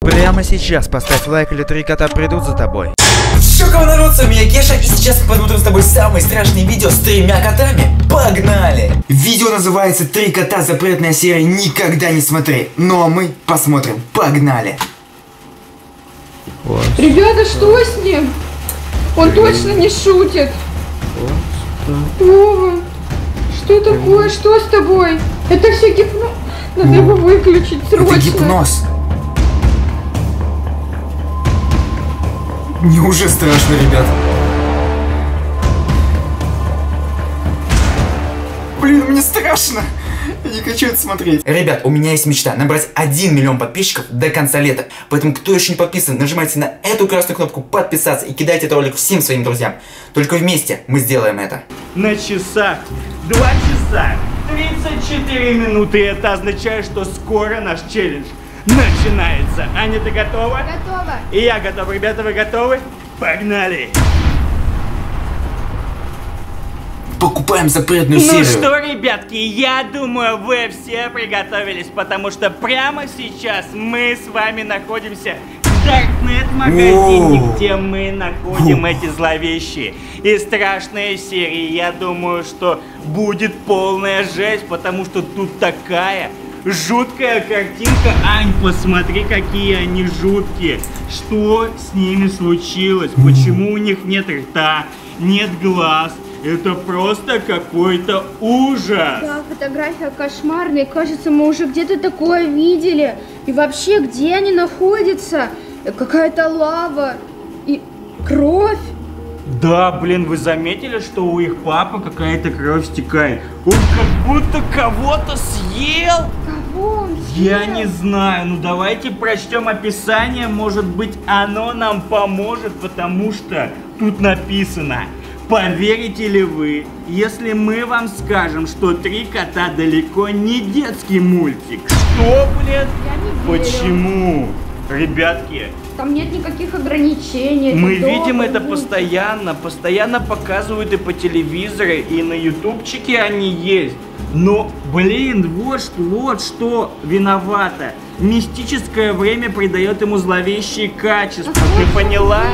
Прямо сейчас поставь лайк, или 3 кота придут за тобой. Чё, народ, с вами я Кеша, и сейчас посмотрим с тобой самые страшные видео с 3 котами. Погнали! Видео называется «3 кота. Запретная серия. Никогда не смотри». Ну а мы посмотрим. Погнали! Ребята, что с ним? Он точно не шутит. Вова, что такое? Что с тобой? Это все гипноз. Надо его выключить срочно. Это гипноз. Мне уже страшно, ребят. Блин, мне страшно. Я не хочу это смотреть. Ребят, у меня есть мечта набрать 1 миллион подписчиков до конца лета. Поэтому, кто еще не подписан, нажимайте на эту красную кнопку подписаться и кидайте этот ролик всем своим друзьям. Только вместе мы сделаем это. На часах 2 часа 34 минуты. Это означает, что скоро наш челлендж начинается. Аня, ты готова? Готова. И я готов. Ребята, вы готовы? Погнали! Покупаем запретную серию. Ну что, ребятки, я думаю, вы все приготовились, потому что прямо сейчас мы с вами находимся в Даркнет-магазине, где мы находим эти зловещие и страшные серии. Я думаю, что будет полная жесть, потому что тут такая жуткая картинка. Ань, посмотри, какие они жуткие. Что с ними случилось? Почему у них нет рта, нет глаз? Это просто какой-то ужас. Да, фотография кошмарная. Кажется, мы уже где-то такое видели. И вообще, где они находятся? Какая-то лава и кровь. Да, блин, вы заметили, что у их папы какая-то кровь стекает? Он как будто кого-то съел. Кого он съел? Я не знаю, ну давайте прочтем описание, может быть оно нам поможет, потому что тут написано: поверите ли вы, если мы вам скажем, что 3 кота далеко не детский мультик? Что, блин? Я не верю. Почему? Ребятки, там нет никаких ограничений. мы видим это постоянно показывают и по телевизору, и на ютубчике они есть. Но, блин, вот что виновато. Мистическое время придает ему зловещие качества. Ты поняла?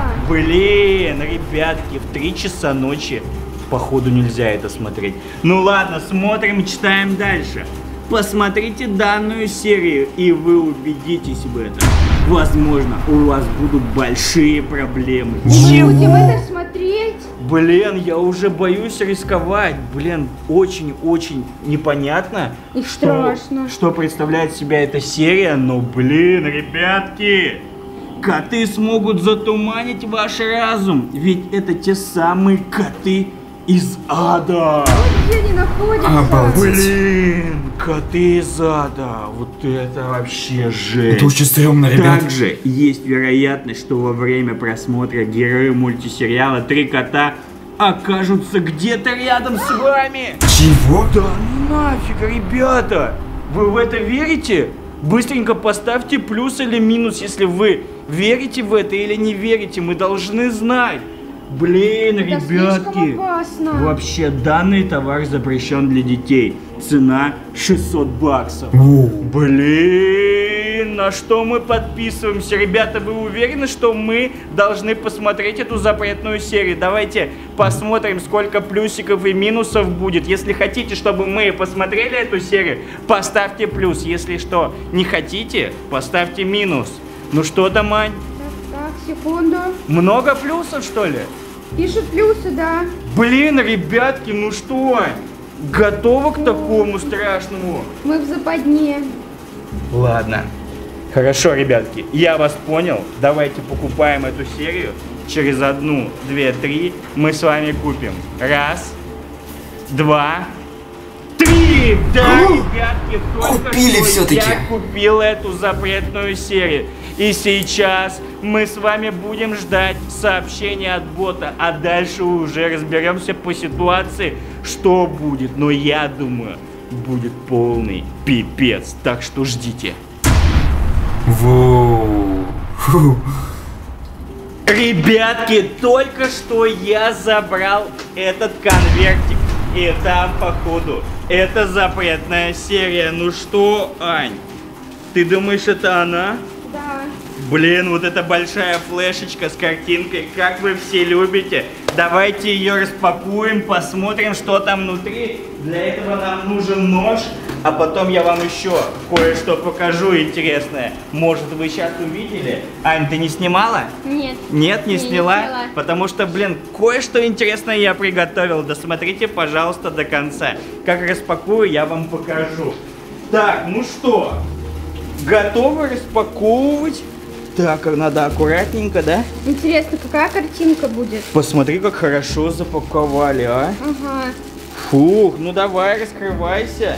Блин, ребятки, в 3 часа ночи, походу, нельзя это смотреть. Ну ладно, смотрим, читаем дальше. Посмотрите данную серию, и вы убедитесь в этом. Возможно, у вас будут большие проблемы. Будем это смотреть? Блин, я уже боюсь рисковать. Блин, очень-очень непонятно, И страшно. что представляет себя эта серия. Но, блин, ребятки, коты смогут затуманить ваш разум. Ведь это те самые коты из ада. Вот где они находятся. Обалдеть. Блин, коты из ада. Вот это вообще жесть. Это очень стрёмно, ребят. Также есть вероятность, что во время просмотра герои мультисериала 3 кота окажутся где-то рядом с вами. Чего? Да нафиг, ребята! Вы в это верите? Быстренько поставьте плюс или минус, если вы верите в это или не верите. Мы должны знать. Блин, Это ребятки, слишком опасно. вообще данный товар запрещен для детей. Цена 600 баксов. Блин, на что мы подписываемся? Ребята, вы уверены, что мы должны посмотреть эту запретную серию? Давайте посмотрим, сколько плюсиков и минусов будет. Если хотите, чтобы мы посмотрели эту серию, поставьте плюс. Если что, не хотите, поставьте минус. Ну что там, Ань? Так, секунду. Много плюсов, что ли? Пишут плюсы, да. Блин, ребятки, ну что? Готовы к такому страшному? Мы в западне. Ладно. Хорошо, ребятки, я вас понял. Давайте покупаем эту серию. Через 1, 2, 3 мы с вами купим. 1, 2, 3! Да, ребятки, только Купили что всё-таки. я купил эту запретную серию. И сейчас мы с вами будем ждать сообщения от бота, а дальше уже разберемся по ситуации, что будет. Но я думаю, будет полный пипец, так что ждите. Воу. Фу. Ребятки, только что я забрал этот конвертик. И там, походу, это запретная серия. Ну что, Ань, ты думаешь, это она? Да. Блин, вот эта большая флешечка с картинкой, как вы все любите. Давайте ее распакуем, посмотрим, что там внутри. Для этого нам нужен нож, а потом я вам еще кое-что покажу интересное. Может, вы сейчас увидели? Ань, ты не снимала? Нет. Нет, не сняла? Не сняла. Потому что, блин, кое-что интересное я приготовил. Досмотрите, пожалуйста, до конца. Как распакую, я вам покажу. Так, ну что, готовы распаковывать? Так, надо аккуратненько, да? Интересно, какая картинка будет? Посмотри, как хорошо запаковали, а? Ага. Фух, ну давай, раскрывайся.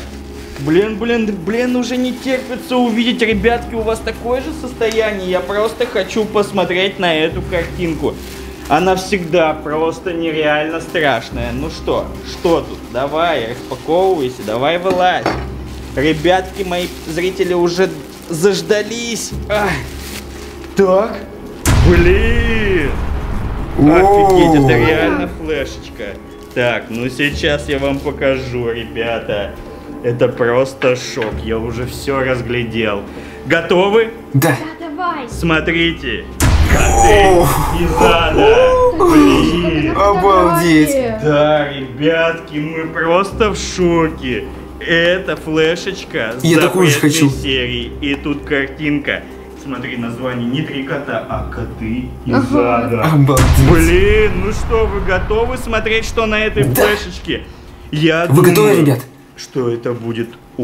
Блин, уже не терпится увидеть, ребятки, у вас такое же состояние. Я просто хочу посмотреть на эту картинку. Она всегда просто нереально страшная. Ну что тут? Давай, распаковывайся, давай вылазь. Ребятки, мои зрители уже заждались. Ах. Так, блин. Офигеть, это реально флешечка. Так, ну сейчас я вам покажу, ребята. Это просто шок, я уже все разглядел. Готовы? Да. Да, давай. Смотрите. Коты из ада. Блин. Обалдеть. Да, ребятки, мы просто в шоке. Это флешечка с Я такую же запретной хочу. серии. И тут картинка. Смотри, название не 3 кота, а коты из Ага. ада. Обалдеть. Блин, ну что, вы готовы смотреть, что на этой флешечке? Я Вы думаю, готовы, ребят? что это будет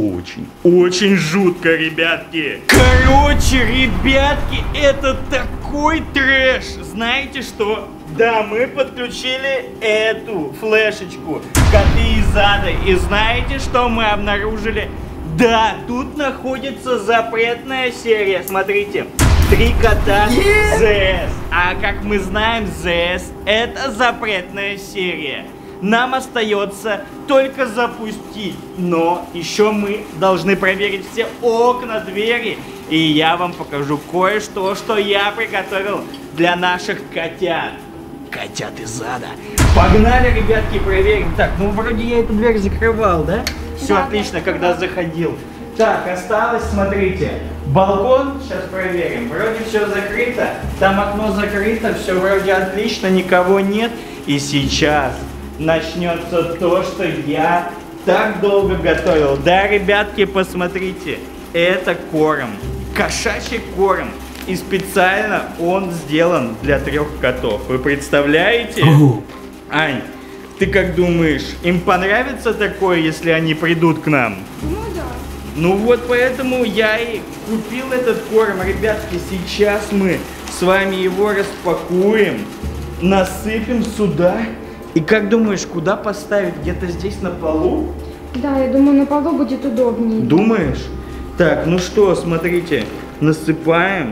очень жутко, ребятки. Короче, ребятки, это такой трэш. Знаете что? Да, мы подключили эту флешечку «Коты из ада». И знаете, что мы обнаружили? Да, тут находится запретная серия. Смотрите, 3 кота ЗС. А как мы знаем, ЗС это запретная серия. Нам остается только запустить. Но еще мы должны проверить все окна, двери. И я вам покажу кое-что, что я приготовил для наших котят. Котят из ада. Погнали, ребятки, проверим. Так, ну вроде я эту дверь закрывал, да? Все Да, отлично, да, когда заходил. Так, осталось, смотрите, балкон, сейчас проверим. Вроде все закрыто, там окно закрыто, все вроде отлично, никого нет. И сейчас начнется то, что я так долго готовил. Да, ребятки, посмотрите, это корм, кошачий корм. И специально он сделан для 3 котов. Вы представляете? Ань, ты как думаешь, им понравится такое, если они придут к нам? Ну да. Ну вот поэтому я и купил этот корм. Ребятки, сейчас мы с вами его распакуем, насыпем сюда. И как думаешь, куда поставить? Где-то здесь на полу? Да, я думаю, на полу будет удобнее. Думаешь? Так, ну что, смотрите, насыпаем.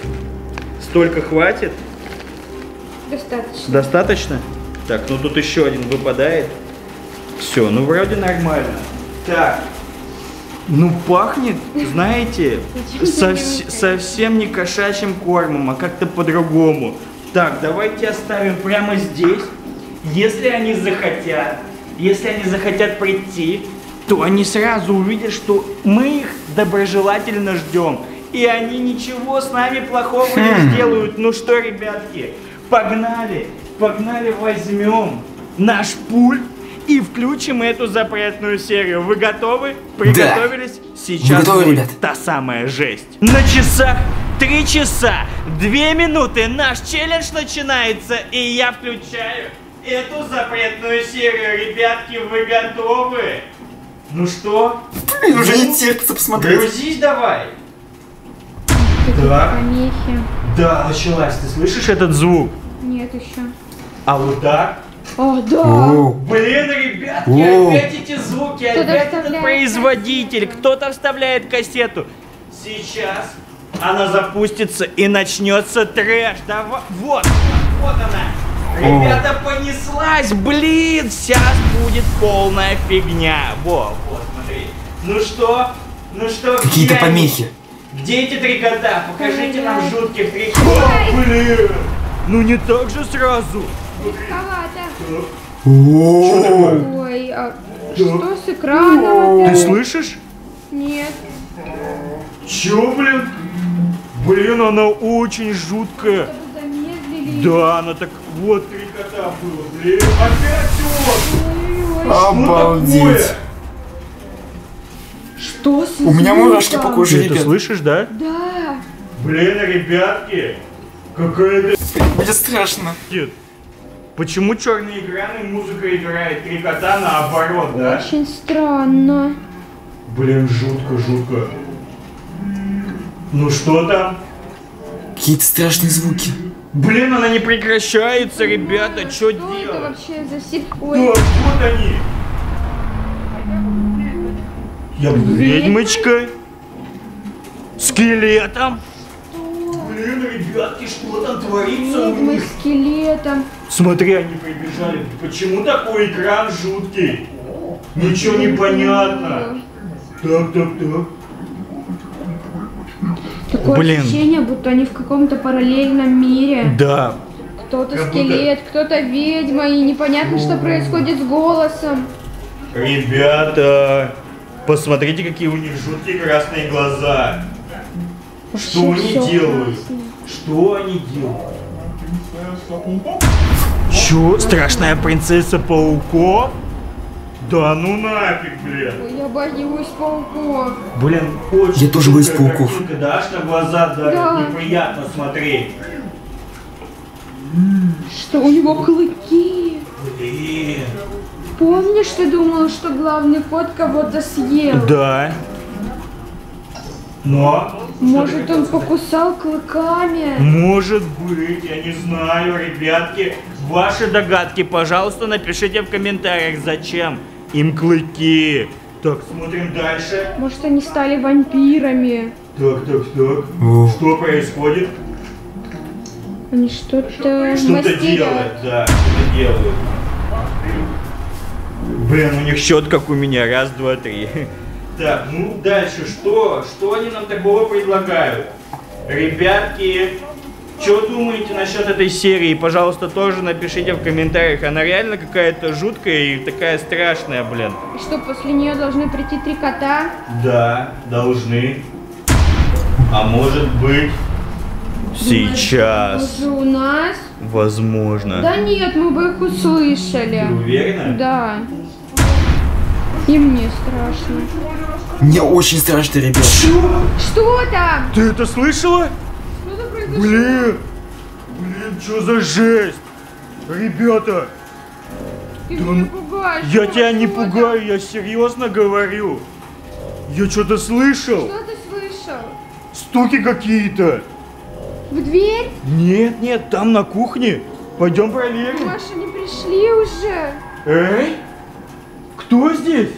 Столько хватит? Достаточно. Достаточно? Так, ну тут еще один выпадает. Все, ну вроде нормально. Так, ну пахнет, знаете, совсем не кошачьим кормом, а как-то по-другому. Так, давайте оставим прямо здесь. Если они захотят прийти, то они сразу увидят, что мы их доброжелательно ждем. И они ничего с нами плохого не сделают. Ну что, ребятки, погнали, возьмем наш пульт и включим эту запретную серию. Вы готовы? Приготовились? Да. Сейчас готовы, будет ребят? та самая жесть. На часах 3 часа, 2 минуты. Наш челлендж начинается, и я включаю эту запретную серию. Ребятки, вы готовы? Ну что? Блин, уже не терпится посмотреть. Грузись давай. Так. Помехи. Да, началась. Ты слышишь этот звук? Нет еще. А вот так? О, да. О, Блин, ребятки, О. опять эти звуки, Кто-то опять этот вставляет производитель, кассету. кто-то вставляет кассету. Сейчас она запустится и начнется трэш. Давай, вот она. Ребята, понеслась, блин, сейчас будет полная фигня. Вот, смотри. Ну что, какие-то где они? помехи. Где эти 3 кота? Покажите нам Ой. жутких 3 кота. Блин, ну не так же сразу. Рисковато. О, Ой, а что с экраном Ты опять? слышишь? Нет. Чё, блин? Блин, она очень жуткая. Чтобы замедлили. Да, она так... Вот 3 кота было, блин. Опять он! Обалдеть. Что с У меня звуком? мурашки по коже, Ты это ребят. слышишь, да? Да. Блин, ребятки, какая-то... Мне страшно. Дед, почему черные экраны, музыка играет, 3 кота наоборот, да? Очень странно. Блин, жутко. Ну что там? Какие-то страшные звуки. Блин, она не прекращается, ребята, что Что это делать? вообще за си... Так, Ой, вот они. Я ведьмочка. Скелетом. Блин, ребятки, что там творится у ведьмы них? с скелетом. Смотри, они прибежали. Почему такой экран жуткий? Ничего не понятно. Так. Такое Блин. ощущение, будто они в каком-то параллельном мире. Да. Кто-то Как скелет, кто-то ведьма, и непонятно, что происходит с голосом. Ребята, посмотрите, какие у них жуткие красные глаза. Что Вообще они всё делают? красное. Что они делают? Чё? Страшная принцесса пауков? Да ну нафиг, блин. Ой, я боюсь пауков. Блин, очень Я тоже боюсь жуткая пауков. картинка, да, аж на глаза давит, Да. неприятно смотреть. Что у него клыки. Блин. Помнишь, ты думал, что главный кот кого-то съел? Да. Но? Может, он покусал клыками? Может быть, я не знаю, ребятки. Ваши догадки, пожалуйста, напишите в комментариях, зачем им клыки. Так, смотрим дальше. Может, они стали вампирами? Так. О. Что происходит? Они что-то Что-то мастерят. делают, да, что-то делают. Блин, у них счет как у меня, 1, 2, 3. Так, ну дальше, что они нам такого предлагают? Ребятки, что думаете насчет этой серии? Пожалуйста, тоже напишите в комментариях. Она реально какая-то жуткая и такая страшная, блин. И что, после нее должны прийти 3 кота? Да, должны. А может быть, сейчас. Уже у нас? Возможно. Да нет, мы бы их услышали. Ты уверена? Да. И мне страшно. Мне очень страшно, ребят. Что там? Ты это слышала? Что там произошло? Блин, что за жесть? Ребята, Ты да меня ну, пугаешь. я Что тебя не там? пугаю, я серьезно говорю. Я что-то слышал. Что ты слышал? Стуки какие-то. В дверь? Нет, там на кухне. Пойдем проверим. Маша, не пришли уже. Эй, кто здесь?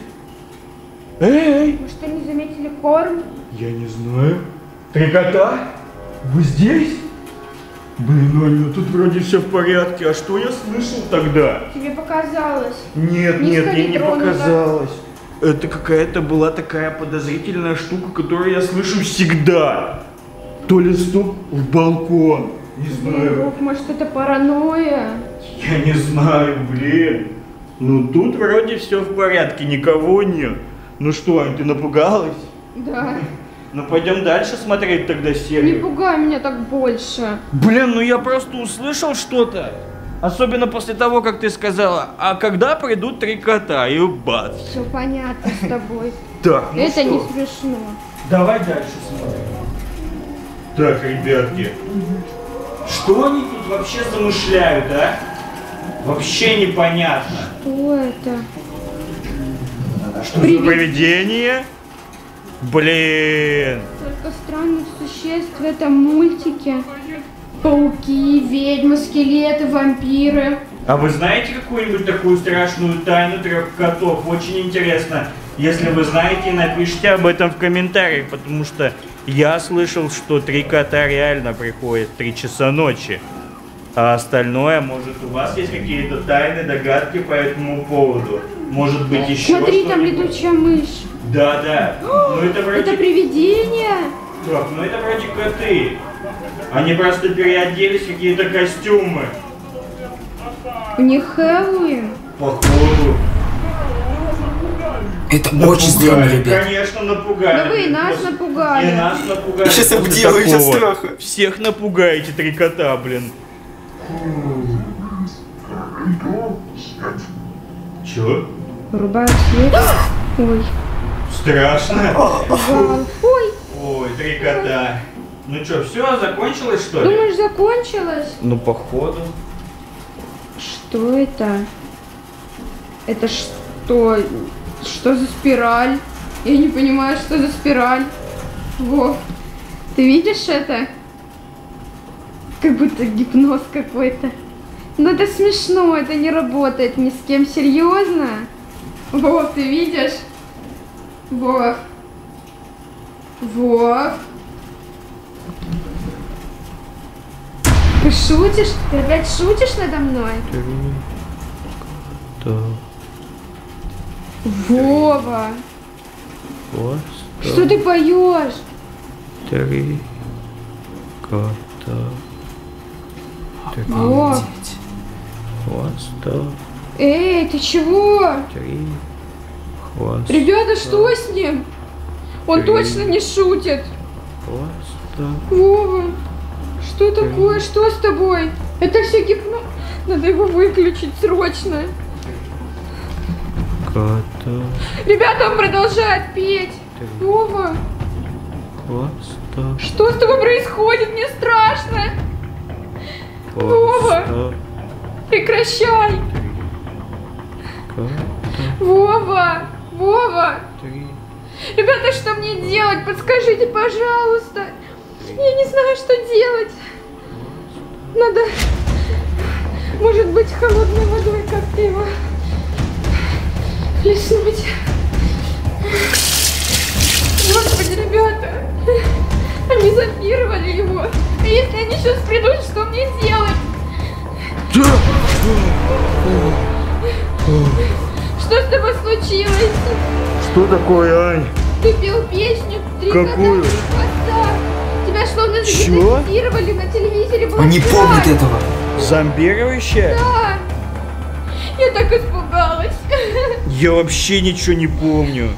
Эй, Может, они заметили корм? я не знаю. 3 кота? Вы здесь? Блин, Аня, тут вроде все в порядке. А что я слышал тогда? Тебе показалось. Нет, Низко мне не нетронуто. показалось. Это какая-то была такая подозрительная штука, которую я слышу всегда. То ли стук в балкон. Не знаю. Ох, может, это паранойя? Я не знаю, блин. Ну тут вроде все в порядке, никого нет. Ну что, Ань, ты напугалась? Да. Ну пойдем дальше смотреть тогда Не серию. пугай меня так больше. Блин, ну я просто услышал что-то. Особенно после того, как ты сказала, а когда придут 3 кота, и бац. Все понятно с тобой. Так, ну Это что? не смешно. Давай дальше смотрим. Так, ребятки, что они тут вообще замышляют, а? Вообще непонятно. Что это? Что за привидение? Блин. Только странных существ в этом мультике. Пауки, ведьмы, скелеты, вампиры. А вы знаете какую-нибудь такую страшную тайну 3 котов? Очень интересно. Если вы знаете, напишите об этом в комментариях, потому что я слышал, что 3 кота реально приходят в 3 часа ночи. А остальное, может, у вас есть какие-то тайны, догадки по этому поводу? Может быть, еще Смотри, там что-нибудь? летучая мышь. Да. Ну это вроде... Это привидение? Так, ну это вроде коты. Они просто переоделись в какие-то костюмы. У них Хэллоуин. Походу. Это очень стрёмно, ребят. Конечно, напугали. Да вы и нас напугали. И нас напугали. Сейчас после обделаю сейчас такого. страха. Всех напугаете, 3 кота, блин. Чё? Вырубают свет. Ой. Страшно? Вау. Ой. Ой, 3 кота. Ну чё, все, закончилось, что ли? Думаешь, закончилось? Ну, походу. Что это? Это что? Что за спираль? Я не понимаю, что за спираль. Вов, ты видишь это? Как будто гипноз какой-то. Но это смешно, это не работает ни с кем. Серьезно? Вов, ты видишь? Вов. Вов. Ты шутишь? Ты опять шутишь надо мной? Вова. Что ты поешь? 3 кота. Вов. Хвоста. Эй, ты чего? 3 хвоста. Ребята, что с ним? Он точно не шутит. Хвоста. Вова, что такое? Что с тобой? Это все гипноз. Надо его выключить срочно. Кота. Ребята, он продолжает петь. Вова, Хвоста. что с тобой происходит? Мне страшно. Вова, прекращай. Вова, Вова. 3. Ребята, что мне делать? Подскажите, пожалуйста. Я не знаю, что делать. Надо, может быть, холодной водой как-то его плеснуть. Господи, ребята, они зомбировали его. А если они сейчас придут, что мне делать? Что с тобой случилось? Что такое, Ань? Ты пел песню «Три Какую? кота, 3 хвоста». Тебя словно Чё? загипнотизировали, на телевизоре была Он не связь. помнит этого. Зомбирующая? Да. Я так испугалась. Я вообще ничего не помню.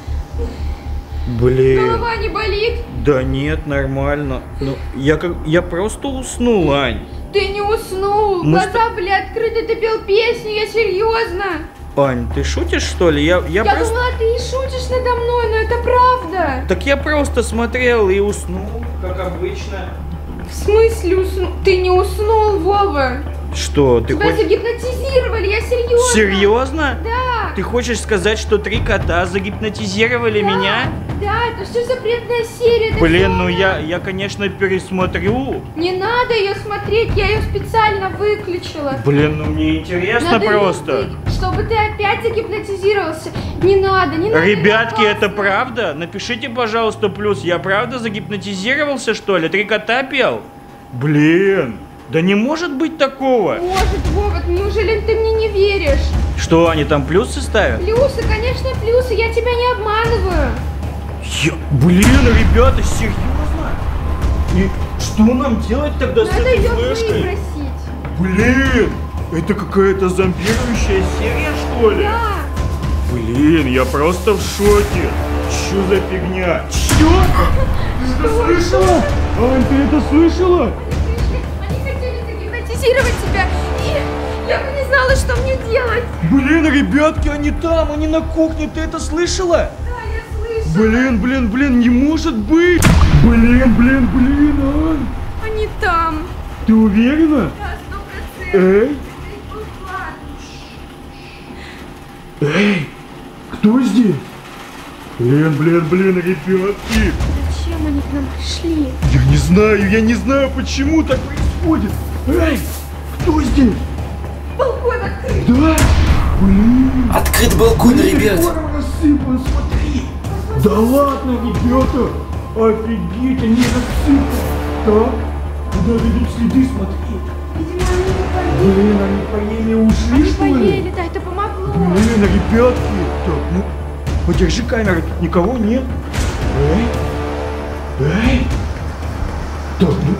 Блин. Голова не болит? Да нет, нормально. Ну, я просто уснул, Ань. Ты не уснул. Мы Глаза были открыты, ты пел песню, я серьезно. Ань, ты шутишь, что ли? Я Я просто... думала, ты и шутишь надо мной, но это правда. Так я просто смотрел и уснул, как обычно. В смысле уснул? Ты не уснул, Вова. Что, ты Тебя хочешь... загипнотизировали, я серьезно. Серьезно? Да. Ты хочешь сказать, что 3 кота загипнотизировали меня? Да, это что запретная серия? это Блин, ну всё я, конечно, пересмотрю. Не надо ее смотреть, я ее специально выключила. Блин, ну мне интересно Надо её просто. чтобы ты опять загипнотизировался. Не надо, не надо. Ребятки, это опасно. правда? Напишите, пожалуйста, плюс. Я правда загипнотизировался, что ли? 3 кота пел? Блин, да не может быть такого. Может, Вова, неужели ты мне не веришь? Что, они там плюсы ставят? Плюсы, конечно, плюсы, я тебя не обманываю. Блин, ребята, серьезно? И что нам делать тогда с Надо этой ее флешкой? выбросить. Блин, это какая-то зомбирующая серия, что ли? Да. Блин, я просто в шоке. Что за фигня? Чё? Ты это слышала? Ань, ты это слышала? Они хотели загипнотизировать тебя, и я бы не знала, что мне делать. Блин, ребятки, они там, они на кухне, ты это слышала? Да, я слышу. Блин, не может быть! Блин, Ань, Они там. ты уверена? Да, 100%. Эй, эй, кто здесь? Блин, ребятки! Зачем они к нам пришли? Я не знаю, почему так происходит. Эй, кто здесь? Балкон открыт. Да? Блин, Открыт балкон, ребят. декором рассыпан, смотри. Да ладно, ребята, офигеть, они рассыпаны. Так, куда ведут следы, смотри. Видимо, они не поели. Блин, они поели и ушли, Они что ли? поели, да, это помогло. Блин, ребятки. Так, ну, подержи камеру, тут никого нет. Эй. Так, ну.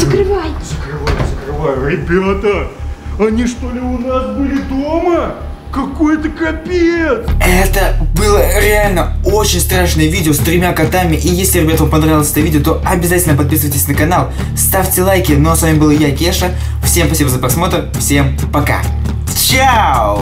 Закрывай. Закрываю. Ребята, они что ли у нас были дома? Какой-то капец! Это было реально очень страшное видео с 3 котами. И если, ребята, вам понравилось это видео, то обязательно подписывайтесь на канал, ставьте лайки. Ну а с вами был я, Кеша. Всем спасибо за просмотр, всем пока. Чао!